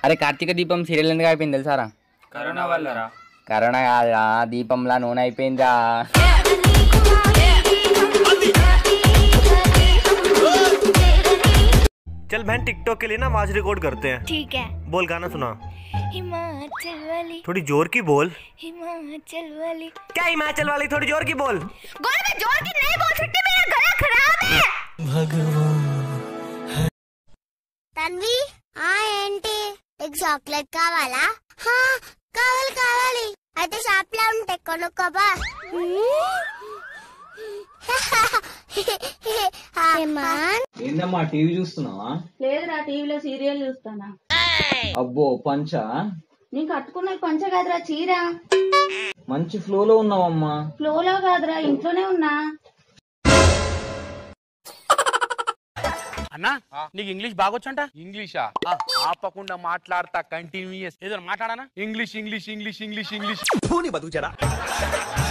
అరే కార్తీక దీపం సీరియల్ ఎందుకు అయిపోయింది తెలుసారా? కరోనా వల్లరా? కరోనా కాదురా, దీపంలా నూనె అయిపోయిందా. चल बहन टिकटॉक के लिए ना आवाज रिकॉर्ड करते हैं। ठीक है। बोल गाना सुना। हिमाचल वाली थोड़ी जोर की बोल। हिमाचल वाली। क्या हिमाचल वाली? थोड़ी जोर की बोल। बोल मैं जोर की नहीं बोल सकती, मेरा गला खराब है। तन्वी ఏంటి एक చాక్లెట్ కావాలా? కావాలి అయితే షాప్ లో ఉంటే కొనుక్కోబా. ఏందమ్మా టీవీ చూస్తున్నావా? లేదురా, టీవీలో సీరియల్ చూస్తానా. అబ్బో పంచా? నేను కట్టుకున్న పంచ కాదురా, చీర. మంచి ఫ్లోలో ఉన్నావమ్మా. ఫ్లోలో కాదురా, ఇంట్లోనే ఉన్నా. అన్నా నీకు ఇంగ్లీష్ బాగొచ్చంట? ఇంగ్లీషా? ఆపకుండా మాట్లాడతా కంటిన్యూస్. ఏదో మాట్లాడానా? English English English English English.